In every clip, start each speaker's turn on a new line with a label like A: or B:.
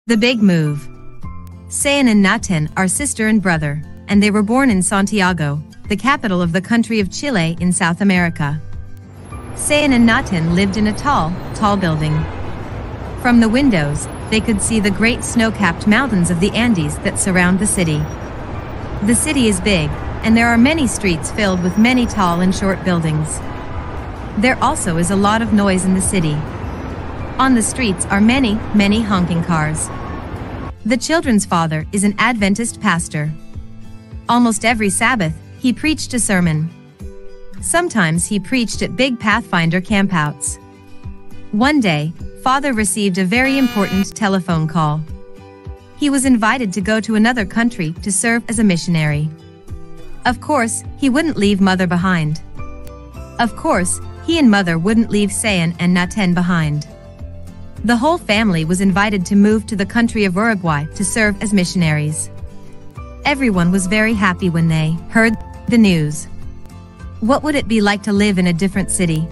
A: The Big Move. Sayan and Naten are sister and brother, and they were born in Santiago, the capital of the country of Chile in South America. Sayan and Naten lived in a tall building. From the windows, they could see the great snow-capped mountains of the Andes that surround the city. The city is big, and there are many streets filled with many tall and short buildings. There also is a lot of noise in the city. On the streets are many honking cars. The children's father is an Adventist pastor. Almost every Sabbath, he preached a sermon. Sometimes he preached at big Pathfinder campouts. One day, Father received a very important telephone call. He was invited to go to another country to serve as a missionary. Of course, he wouldn't leave Mother behind. Of course, he and Mother wouldn't leave Sayan and Naten behind. The whole family was invited to move to the country of Uruguay to serve as missionaries. Everyone was very happy when they heard the news. What would it be like to live in a different city?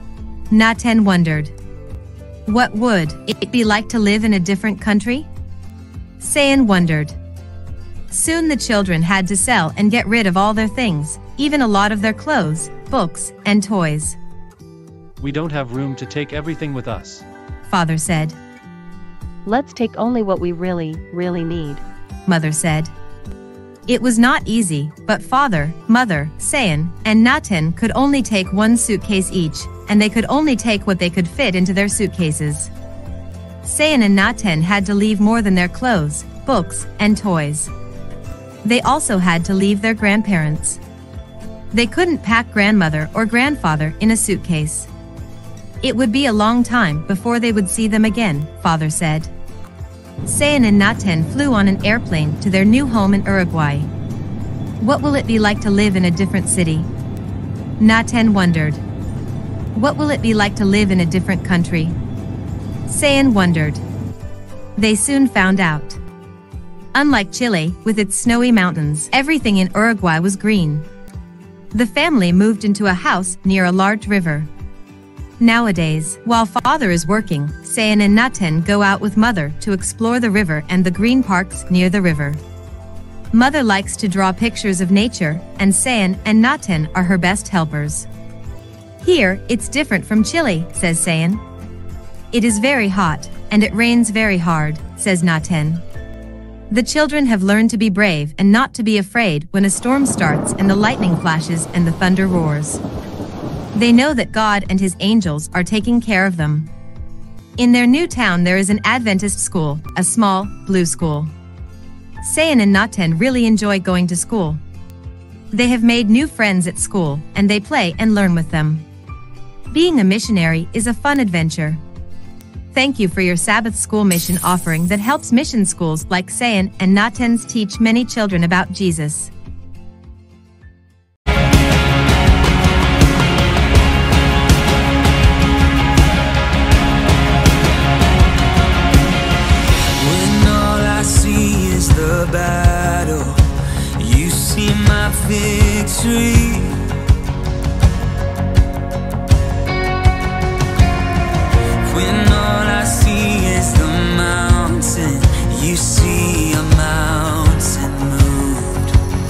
A: Naten wondered. What would it be like to live in a different country? Sayan wondered. Soon the children had to sell and get rid of all their things, even a lot of their clothes, books, and toys.
B: We don't have room to take everything with us,
A: Father said.
C: Let's take only what we really need,
A: Mother said. It was not easy, but Father, Mother, Sayan, and Naten could only take one suitcase each, and they could only take what they could fit into their suitcases. Sayan and Naten had to leave more than their clothes, books, and toys. They also had to leave their grandparents. They couldn't pack grandmother or grandfather in a suitcase. It would be a long time before they would see them again, Father said. Sayan and Naten flew on an airplane to their new home in Uruguay. What will it be like to live in a different city? Naten wondered. What will it be like to live in a different country? Sayan wondered. They soon found out. Unlike Chile, with its snowy mountains, everything in Uruguay was green. The family moved into a house near a large river. Nowadays, while Father is working, Sayan and Naten go out with Mother to explore the river and the green parks near the river. Mother likes to draw pictures of nature, and Sayan and Naten are her best helpers. Here, it's different from Chile, says Sayan. It is very hot, and it rains very hard, says Naten. The children have learned to be brave and not to be afraid when a storm starts and the lightning flashes and the thunder roars. They know that God and His angels are taking care of them. In their new town there is an Adventist school, a small, blue school. Sayan and Naten really enjoy going to school. They have made new friends at school, and they play and learn with them. Being a missionary is a fun adventure. Thank you for your Sabbath school mission offering that helps mission schools like Sayan and Naten's teach many children about Jesus.
D: The battle, you see my victory. When all I see is the mountain, you see a mountain moved.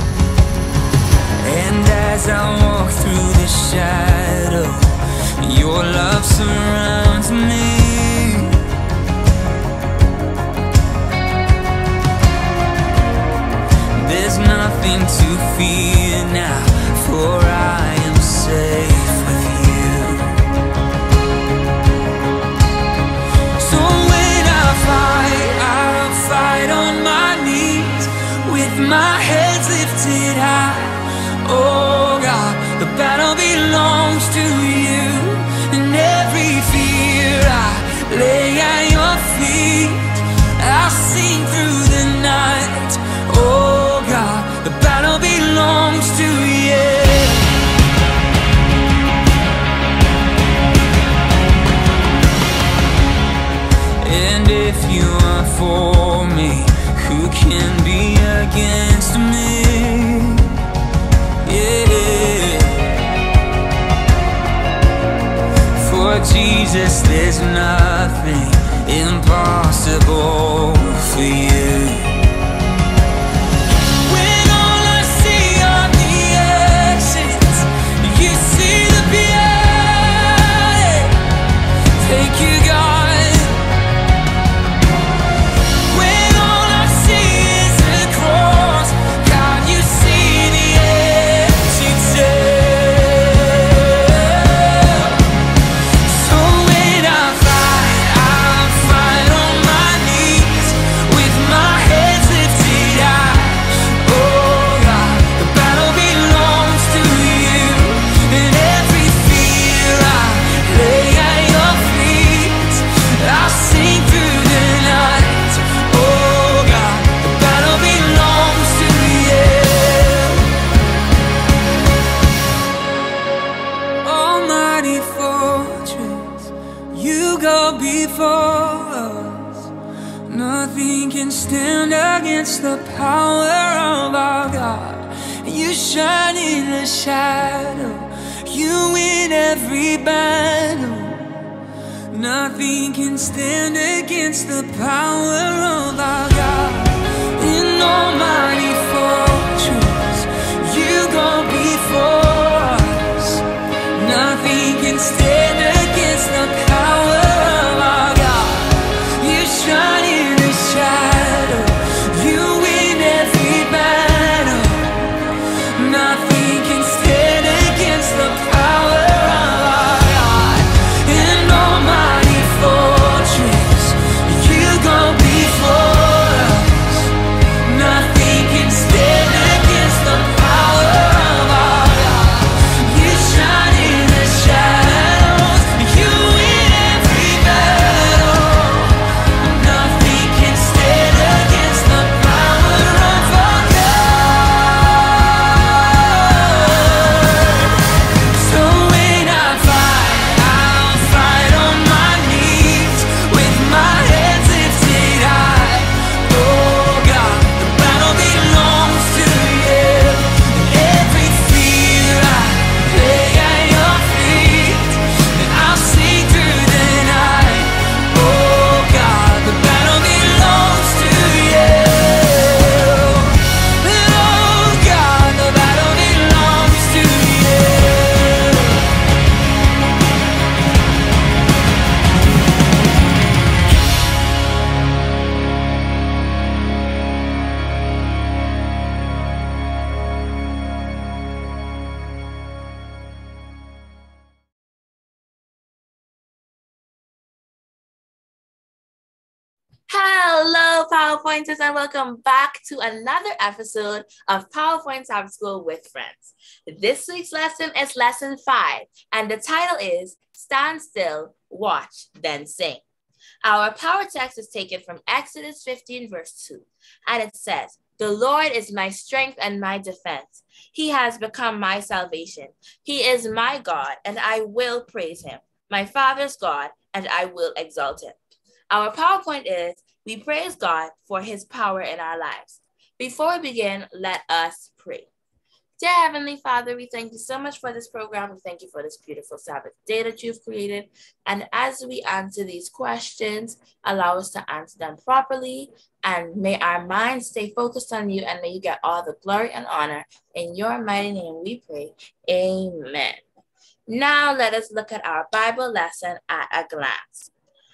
D: And as I walk through the shadow, your love surrounds me. There's nothing to fear now, for I am safe with you. So when I'll fight on my knees, with my heads lifted high. Oh God, the battle belongs to you, and every fear I lay at your feet. I'll sing through the night. Oh God, the battle belongs to you. And if you are for me, who can be against me? Yeah. For Jesus, there's nothing impossible. for you. When all I see are the exits, you see the beauty. Thank you, God. When all I see is the cross, God, you see the empty tomb. So when I fight on my knees with my head lifted high. Oh God, the battle belongs to you, and every fear I lay at your feet. I'll sing through the night. Oh God, the battle belongs to you. Almighty fortress, you go before us. Nothing can stand against the power of our God. You shine in the shadow, you win every battle. Nothing can stand against the power of our God. In almighty fortress, you go before us. Nothing can stand against the power of our God. You shine in the shadow, you win every battle. Nothing can stand against the power of our God. In almighty fortress, you go before us. Nothing can stand against the power of our God. You shine in the shadows, you win every battle. Nothing can stand against the power of our God. So when I fight, I'll fight on my knees with my head lifted high. Oh God, the battle belongs to you, and every fear I lay at your feet, and I'll sing through the night. Oh God, the battle belongs to you. Oh God, the battle belongs to you.
E: Hello, PowerPointers, and welcome back to another episode of PowerPoint Sabbath School with Friends. This week's lesson is lesson 5, and the title is Stand Still, Watch, Then Sing. Our power text is taken from Exodus 15, verse 2, and it says, "The Lord is my strength and my defense. He has become my salvation. He is my God, and I will praise him, my Father's God, and I will exalt him." Our PowerPoint is, we praise God for his power in our lives. Before we begin, let us pray. Dear Heavenly Father, we thank you so much for this program. We thank you for this beautiful Sabbath day that you've created. And as we answer these questions, allow us to answer them properly. And may our minds stay focused on you, and may you get all the glory and honor. In your mighty name we pray. Amen. Now let us look at our Bible lesson at a glance.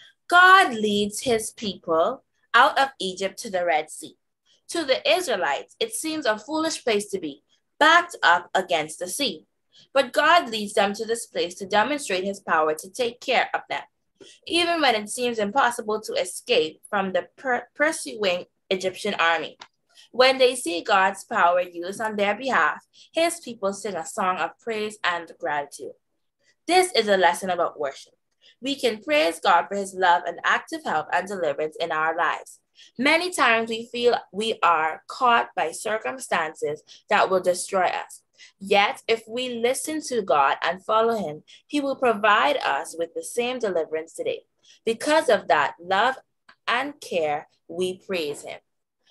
E: God leads his people out of Egypt to the Red Sea. To the Israelites, it seems a foolish place to be, backed up against the sea. But God leads them to this place to demonstrate his power to take care of them, even when it seems impossible to escape from the pursuing Egyptian army. When they see God's power used on their behalf, his people sing a song of praise and gratitude. This is a lesson about worship. We can praise God for his love and active help and deliverance in our lives. Many times we feel we are caught by circumstances that will destroy us. Yet, if we listen to God and follow him, he will provide us with the same deliverance today. Because of that love and care, we praise him.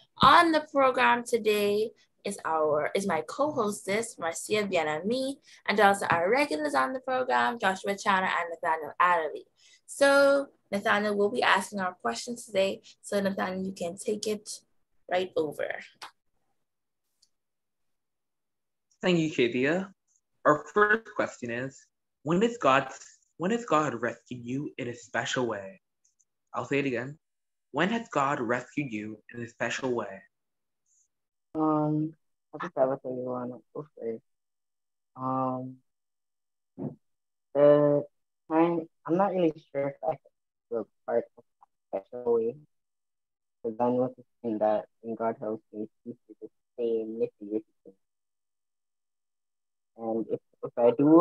E: On the program today is my co-hostess, Marcia and me, and also our regulars on the program, Joshua Chana and Nathaniel. So Nathaniel will be asking our questions today. So Nathaniel, you can take it right over.
F: Thank you, Kezia. Our first question is, when has God rescued you in a special way? I'll say it again. When has God rescued you in a special way?
G: Happy Sabbath, everyone. Okay. The time, I'm not really sure if I could part of a special way, because I noticing that when God helps me, He sees the same nitty-gritty thing. And if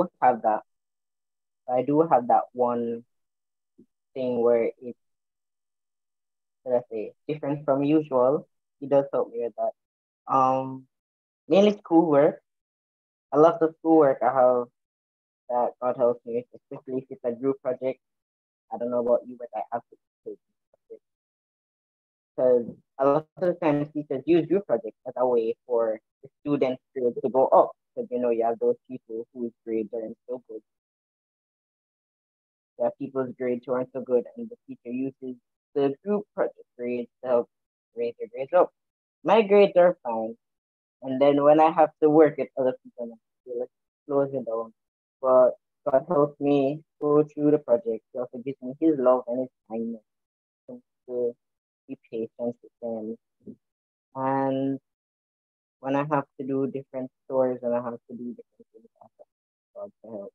G: I do have that one thing where it's, let's say, different from usual, He does help me with that. Mainly schoolwork. A lot of schoolwork I have that God helps me with, especially if it's a group project. I don't know about you, but I have to take it because a lot of the times teachers use group projects as a way for the students' grades to go up. Because you have those people whose grades aren't so good. There are people's grades who aren't so good, and the teacher uses the group project grades to help raise their grades up. My grades are fine, and then when I have to work with other people, I feel like closing down. But God helps me go through the project. He also gives me His love and His kindness to be patient with them. And when I have to do different stores and I have to do different things, I ask God to help.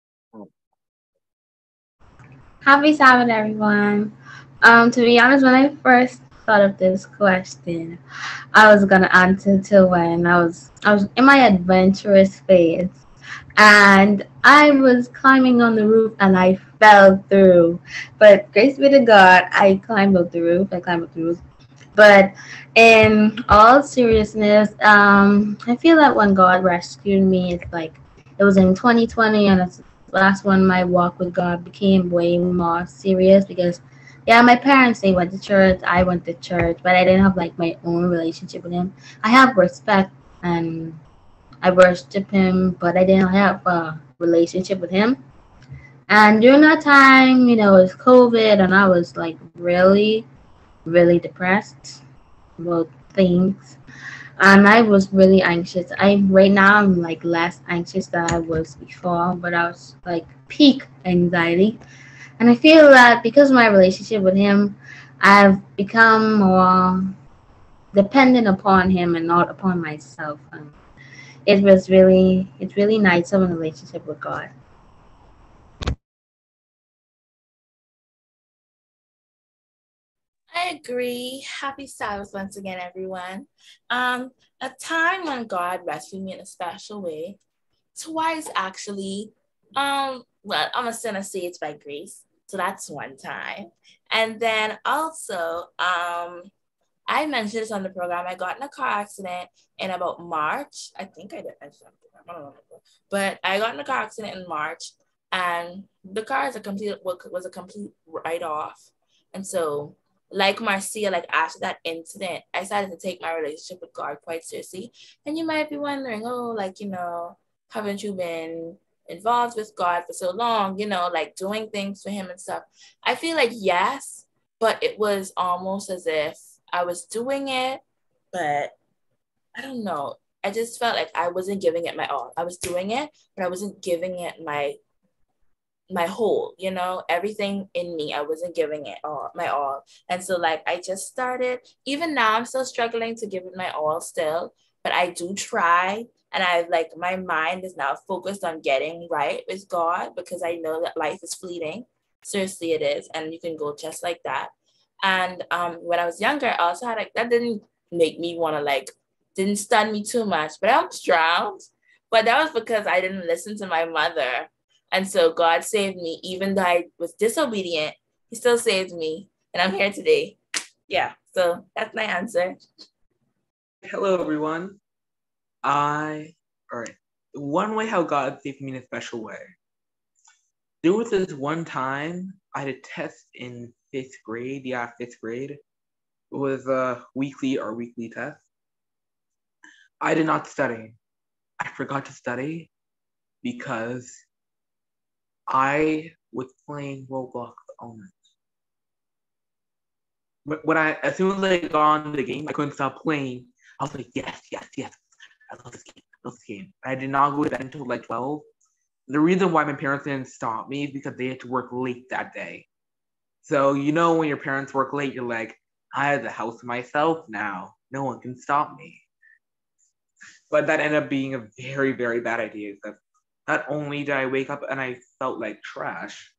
H: Happy Sabbath, everyone. To be honest, when I first thought of this question, I was gonna answer to when I was in my adventurous phase, and I was climbing on the roof and I fell through. But grace be to God, I climbed up the roof. But in all seriousness, I feel that when God rescued me, it's like it was in 2020, and it's last one. My walk with God became way more serious because, yeah, my parents, they went to church, I went to church, but I didn't have like my own relationship with Him. I have respect and I worship Him, but I didn't have a relationship with Him. And during that time, it was COVID, and I was like really, really depressed about things, and I was really anxious. I right now I'm like less anxious than I was before, but I was like peak anxiety. And I feel that because of my relationship with Him, I've become more dependent upon Him and not upon myself. And it's really nice having a relationship with God.
E: I agree. Happy Sabbath once again, everyone. A time when God rescued me in a special way. Twice actually. Well, I'm gonna say it's by grace. So that's one time. And then also, I mentioned this on the program. I got in a car accident in about March. I think I did mention on the program. I don't remember. But I got in a car accident in March, and the car was a complete write-off. And so, like Marcia, like after that incident, I started to take my relationship with God quite seriously. And you might be wondering, oh, like, haven't you been involved with God for so long, like doing things for Him and stuff? I feel like yes, but it was almost as if I was doing it, but I don't know. I just felt like I wasn't giving it my all. I was doing it, but I wasn't giving it my whole, everything in me. I wasn't giving it my all. And so like I just started, even now I'm still struggling to give it my all still, but I do try. And my mind is now focused on getting right with God because I know that life is fleeting. Seriously, it is. And you can go just like that. And when I was younger, I also had that didn't make me want to didn't stun me too much, but I almost drowned. But that was because I didn't listen to my mother. And so God saved me, even though I was disobedient, He still saved me. And I'm here today. Yeah, so that's my answer.
F: Hello, everyone. All right. One way how God saved me in a special way. There was this one time I had a test in fifth grade. Yeah, fifth grade. It was a weekly test. I did not study. I forgot to study because I was playing Roblox all night. as soon as I got on the game, I couldn't stop playing. I was like, yes. I love this game. I did not go to bed until like 12. The reason why my parents didn't stop me is because they had to work late that day. So, when your parents work late, you're like, I have the house to myself now. No one can stop me. But that ended up being a very, very bad idea. Because not only did I wake up and I felt like trash,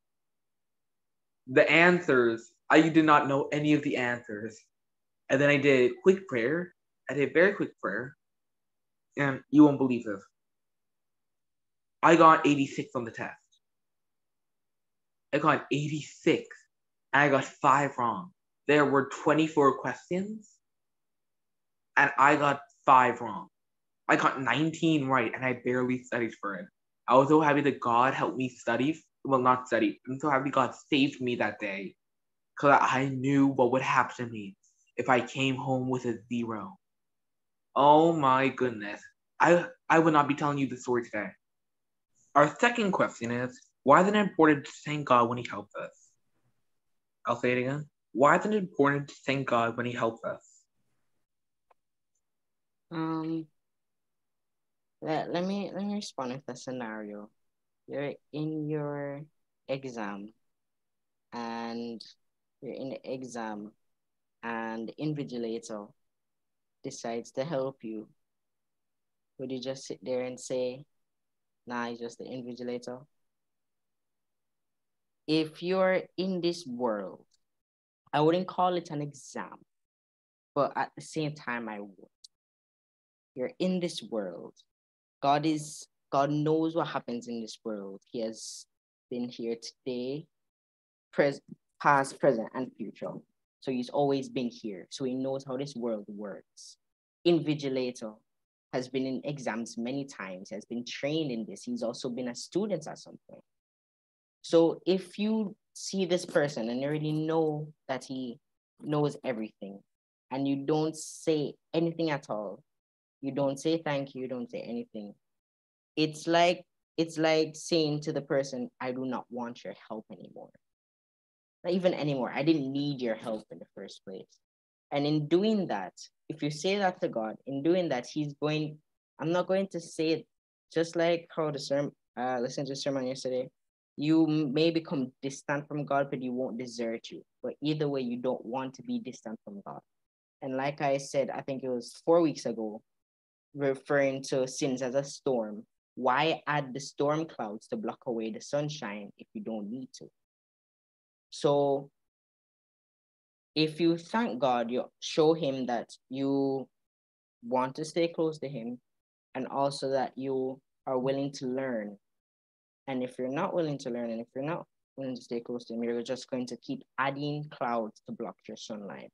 F: the answers, I did not know any of the answers. And then I did quick prayer. I did very quick prayer. And you won't believe this. I got 86 on the test. I got 86. And I got 5 wrong. There were 24 questions. And I got 5 wrong. I got 19 right. And I barely studied for it. I was so happy that God helped me study. Well, not study. I'm so happy God saved me that day. Because I knew what would happen to me if I came home with a 0. Oh my goodness. I would not be telling you the story today. Our second question is, why is it important to thank God when He helps us? I'll say it again. Why is it important to thank God when He helps us?
G: Let me respond with a scenario. You're in your exam, and the invigilator decides to help you. Would you just sit there and say, nah, it's just the invigilator? If you're in this world, I wouldn't call it an exam, but at the same time, I would. You're in this world. God knows what happens in this world. He has been here today, past, present, and future. So He's always been here. So He knows how this world works. Invigilator has been in exams many times. He has been trained in this. He's also been a student at some point. So if you see this person and you already know that he knows everything, and you don't say anything at all, you don't say thank you, you don't say anything, it's like saying to the person, I do not want your help anymore. Not even anymore. I didn't need your help in the first place. And in doing that, if you say that to God, in doing that, I'm not going to say it just like how listen to the sermon yesterday. You may become distant from God, but He won't desert you. But either way, you don't want to be distant from God. And like I said, I think it was 4 weeks ago, referring to sins as a storm. Why add the storm clouds to block away the sunshine if you don't need to? So if you thank God, you show Him that you want to stay close to Him, and also that you are willing to learn. And if you're not willing to learn, and if you're not willing to stay close to Him, you're just going to keep adding clouds to block your sunlight.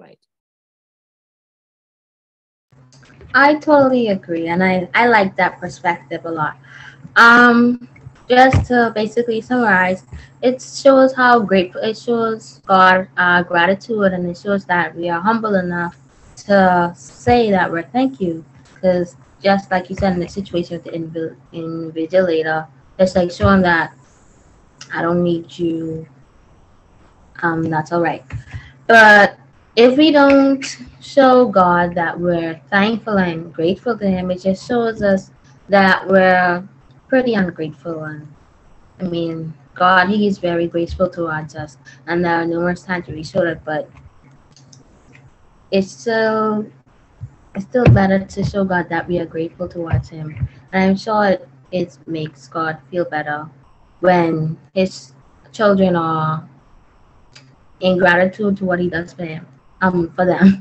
H: I totally agree, and I like that perspective a lot. Just to basically summarize, it shows how grateful, it shows God gratitude, and it shows that we are humble enough to say that we're thank you. Because just like you said in the situation with the invigilator, it's like showing that I don't need you. That's all right. But if we don't show God that we're thankful and grateful to Him, it just shows us that we're pretty ungrateful. And I mean, God, He is very graceful towards us, and there are numerous times we showed it, but it's still better to show God that we are grateful towards Him. And I'm sure it makes God feel better when His children are in gratitude to what He does for them.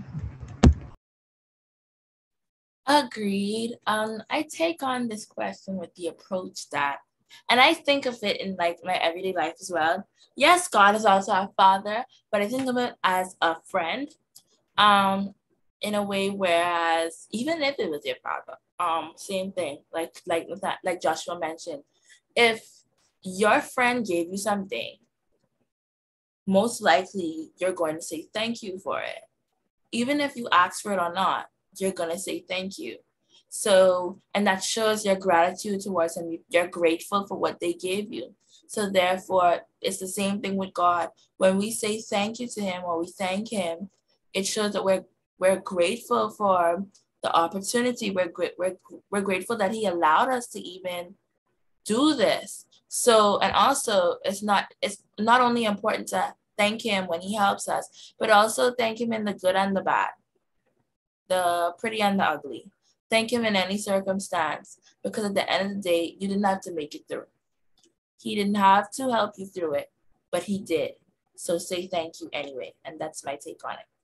E: Agreed. I take on this question with the approach that, and I think of it in like my everyday life as well. Yes, God is also our father, but I think of it as a friend. In a way, whereas even if it was your father, same thing. Like Joshua mentioned, if your friend gave you something, most likely you're going to say thank you for it. Even if you ask for it or not, you're going to say thank you. So, and that shows your gratitude towards them. You're grateful for what they gave you. So therefore, it's the same thing with God. When we say thank you to him or we thank him, it shows that we're grateful for the opportunity. We're grateful that he allowed us to even do this. So, and also it's not only important to thank him when he helps us, but also thank him in the good and the bad, the pretty and the ugly. Thank him in any circumstance, because at the end of the day, you didn't have to make it through. He didn't have to help you through it, but he did. So say thank you anyway. And that's my take on it.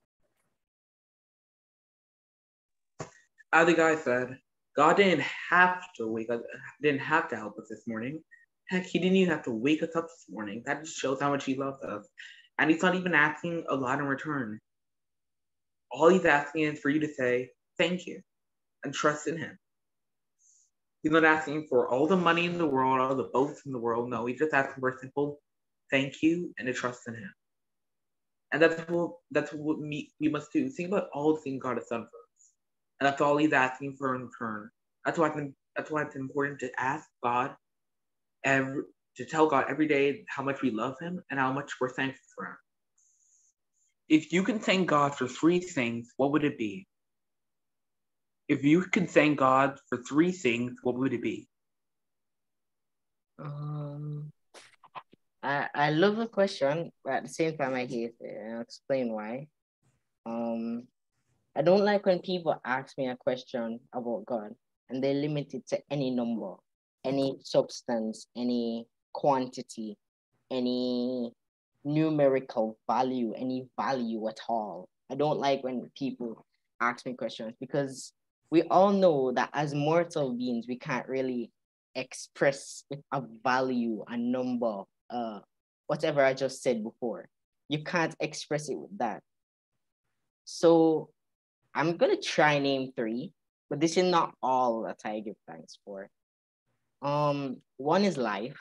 F: As the guy said, God didn't have to help us this morning. Heck, he didn't even have to wake us up this morning. That just shows how much he loves us. And he's not even asking a lot in return. All he's asking is for you to say thank you and trust in him. He's not asking for all the money in the world, all the boats in the world. No, he's just asking for a simple thank you and a trust in him. And that's what we must do. Think about all the things God has done for us. And that's all he's asking for in return. That's why it's important to ask God, to tell God every day how much we love him and how much we're thankful for him. If you can thank God for 3 things, what would it be? If you could thank God for 3 things, what would it be?
G: I love the question, but at the same time I hate it, and I'll explain why. I don't like when people ask me a question about God and they limit it to any number, any substance, any quantity, any numerical value, any value at all. I don't like when people ask me questions, because we all know that as mortal beings, we can't really express a value, a number, whatever I just said before. You can't express it with that. So I'm gonna try name 3, but this is not all that I give thanks for. One is life.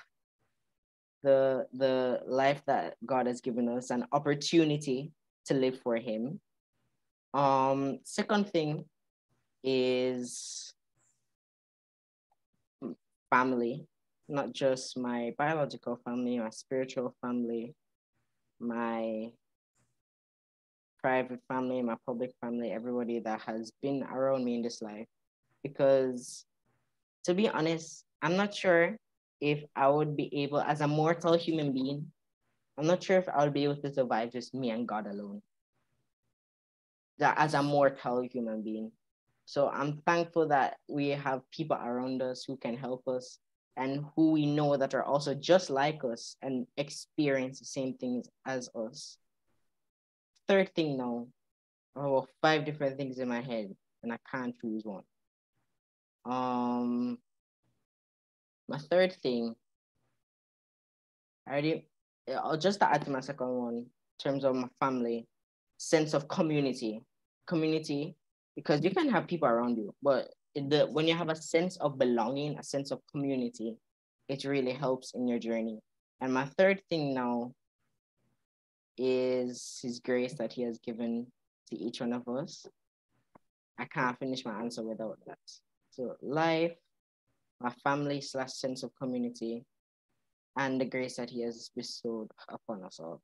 G: The life that God has given us, an opportunity to live for him. Second thing is family, not just my biological family, my spiritual family, my private family, my public family, everybody that has been around me in this life. Because to be honest, I'm not sure if I would be able, as a mortal human being, I'm not sure if I would be able to survive just me and God alone, that as a mortal human being. So I'm thankful that we have people around us who can help us and who we know that are also just like us and experience the same things as us. Third thing now, 5 different things in my head and I can't choose one. My third thing, I'll just add to my second one, in terms of my family, sense of community, because you can have people around you, but when you have a sense of belonging, a sense of community, it really helps in your journey. And my third thing now is his grace that he has given to each one of us. I can't finish my answer without that. So life, my family / sense of community, and the grace that he has bestowed upon us all.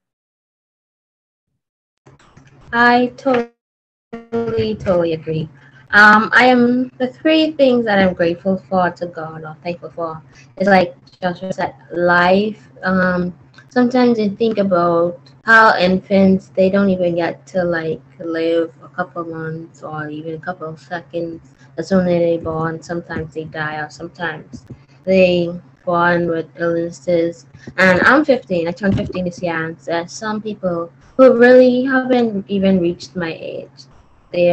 H: I totally agree. I am the 3 things that I'm grateful for to God or thankful for is, like Joshua said, life. Sometimes you think about how infants, they don't even get to like live a couple months or even a couple of seconds. As soon as they're born, sometimes they die or sometimes they born with illnesses. And I'm 15. I turned 15 this year, and there's some people who really haven't even reached my age. They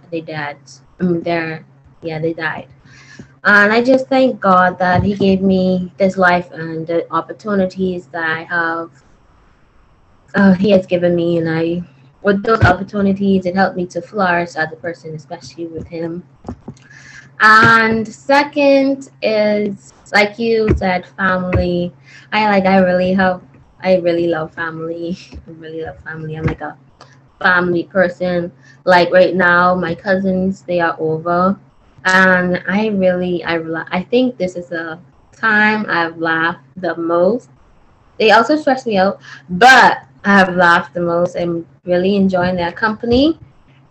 H: died. And I just thank God that he gave me this life and the opportunities that I have. He has given me, and with those opportunities, it helped me to flourish as a person, especially with him. And second is, like you said, family. I really love family. I really love family. I'm like a family person. Like right now, my cousins, they are over, and I think this is the time I've laughed the most They also stress me out, but I have laughed the most. I'm really enjoying their company.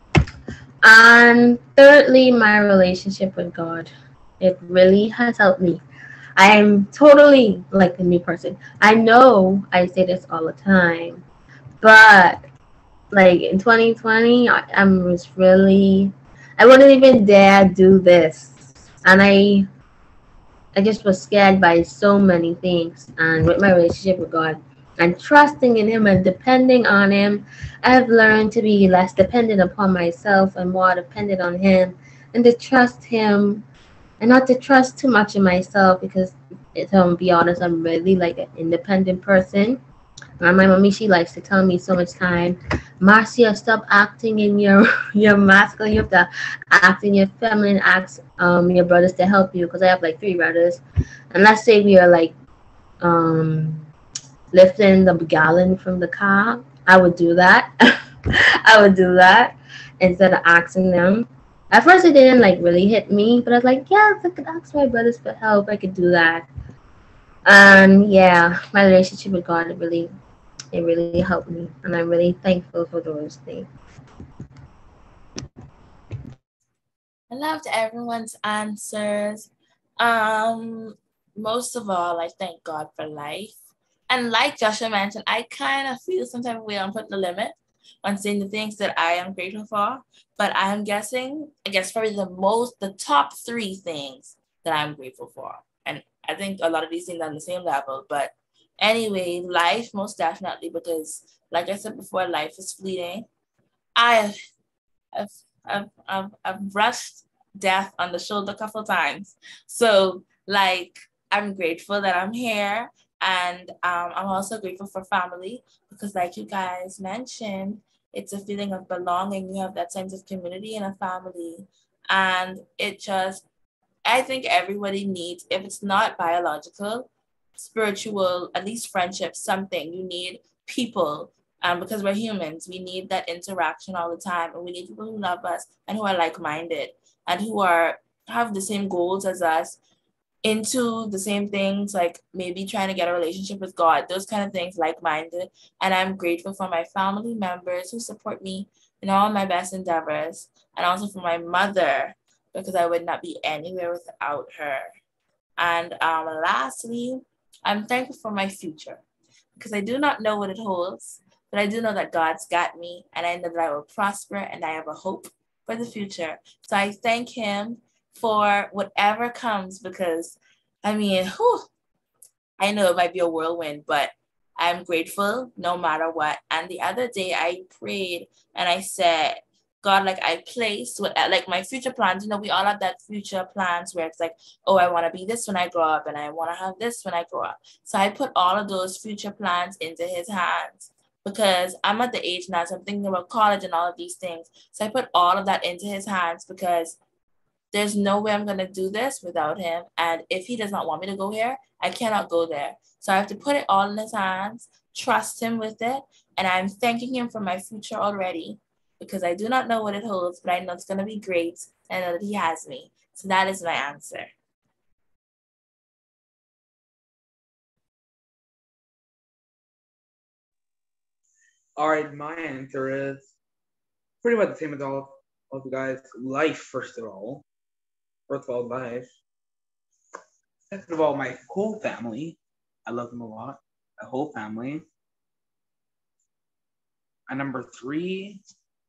H: And thirdly, my relationship with God. It really has helped me. I'm totally like a new person. I know I say this all the time, but like in 2020, I'm just really, I wouldn't even dare do this. And I just was scared by so many things. And with my relationship with God and trusting in Him and depending on Him, I've learned to be less dependent upon myself and more dependent on Him, and to trust Him and not to trust too much in myself, because to be honest, I'm really like an independent person. My mommy, she likes to tell me so much time, Marcia, stop acting in your your masculine. You have to act in your feminine. Ask your brothers to help you, because I have like 3 brothers, and let's say we are like um lifting the gallon from the car, I would do that. I would do that instead of asking them. At first, it didn't like really hit me, but I was like, yeah, if I could ask my brothers for help, I could do that. And yeah, my relationship with God, it really helped me, and I'm really thankful for those things.
E: I loved everyone's answers. Most of all, I thank God for life. And like Joshua mentioned, I kind of feel some type of way on putting the limit on saying the things that I am grateful for. But I'm guessing, I guess probably the top 3 things that I'm grateful for. And I think a lot of these things are on the same level. But anyway, life most definitely, because like I said before, life is fleeting. I I've, I've brushed death on the shoulder a couple times. So, like, I'm grateful that I'm here. And I'm also grateful for family, because, like you guys mentioned, it's a feeling of belonging. You have that sense of community in a family. And I think everybody needs, if it's not biological, spiritual, at least friendship, something. You need people, because we're humans. We need that interaction all the time, and we need people who love us and who are like-minded and who have the same goals as us, into the same things, like maybe trying to get a relationship with God, those kind of things, like-minded. And I'm grateful for my family members who support me in all my best endeavors, and also for my mother, because I would not be anywhere without her. And lastly, I'm thankful for my future, because I do not know what it holds, but I do know that God's got me, and I know that I will prosper, and I have a hope for the future. So I thank Him for whatever comes, because, I mean, I know it might be a whirlwind, but I'm grateful no matter what. And the other day I prayed and I said, God, like I placed like my future plans, we all have that future plans where it's like, oh, I want to be this when I grow up, and I want to have this when I grow up. So I put all of those future plans into His hands, because I'm at the age now, so I'm thinking about college and all of these things. So I put all of that into His hands, because there's no way I'm going to do this without Him. And if He does not want me to go here, I cannot go there. So I have to put it all in His hands, trust Him with it. And I'm thanking Him for my future already, because I do not know what it holds, but I know it's going to be great. And I know that He has me. So that is my answer.
F: All right, my answer is pretty much the same as all of you guys. Life, first of all. First of all, life. Second of all, my whole family. I love them a lot. My whole family. And number 3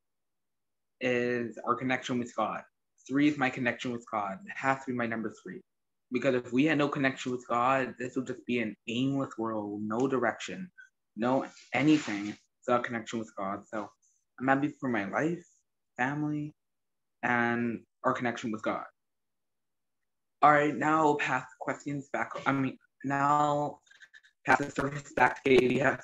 F: is our connection with God. 3 is my connection with God. It has to be my number 3. Because if we had no connection with God, this would just be an aimless world, no direction, no anything without connection with God. So I'm happy for my life, family, and our connection with God. All right, now I'll pass questions back. Now pass the service back to Kezia.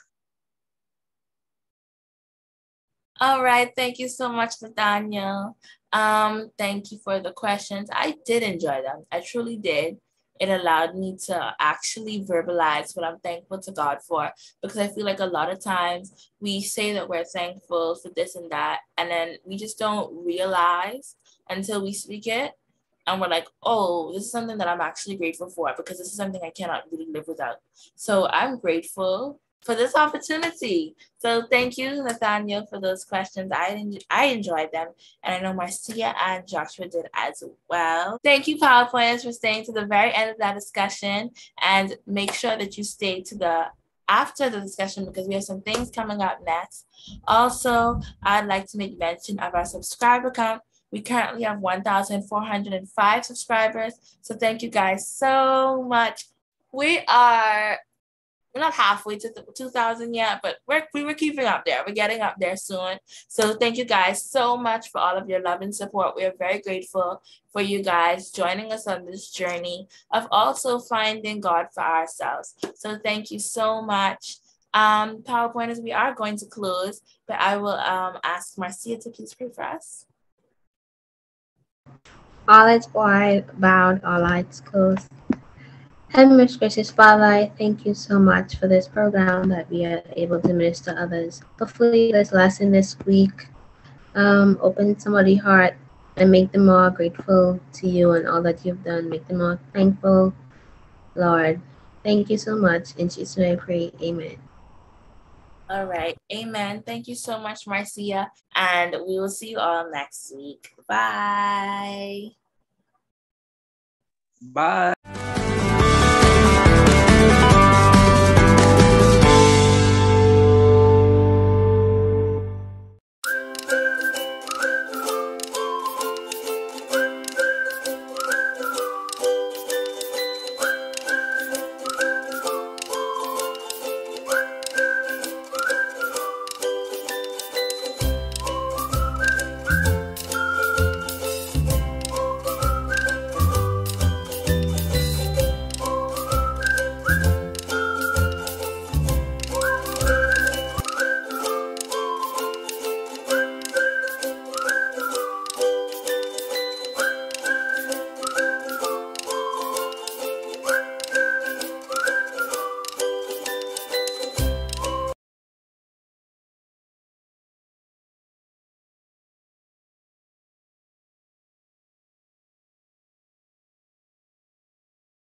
E: All right, thank you so much, Nathaniel. Thank you for the questions. I did enjoy them. I truly did. It allowed me to actually verbalize what I'm thankful to God for, because I feel like a lot of times we say that we're thankful for this and that, and then we just don't realize until we speak it and we're like, oh, this is something that I'm actually grateful for, because this is something I cannot really live without. So I'm grateful for this opportunity. So thank you, Nathaniel, for those questions. I enjoyed them, and I know Marcia and Joshua did as well. Thank you, PowerPointers, for staying to the very end of that discussion, and make sure that you stay to after the discussion, because we have some things coming up next. Also, I'd like to make mention of our subscriber count. We currently have 1,405 subscribers. So thank you guys so much. We're not halfway to 2,000 yet, but we're keeping up there. We're getting up there soon. So thank you guys so much for all of your love and support. We are very grateful for you guys joining us on this journey of also finding God for ourselves. So thank you so much. PowerPointers, we are going to close, but I will ask Marcia to please pray for us.
H: All heads bowed, all lights closed. Heavenly most gracious Father, I thank you so much for this program that we are able to minister to others. Hopefully this lesson this week open somebody's heart and make them more grateful to you and all that you've done. Make them more thankful, Lord. Thank you so much. In Jesus' name I pray, amen.
E: All right, amen. Thank you so much, Marcia, and we will see you all next week. Bye.
F: Bye.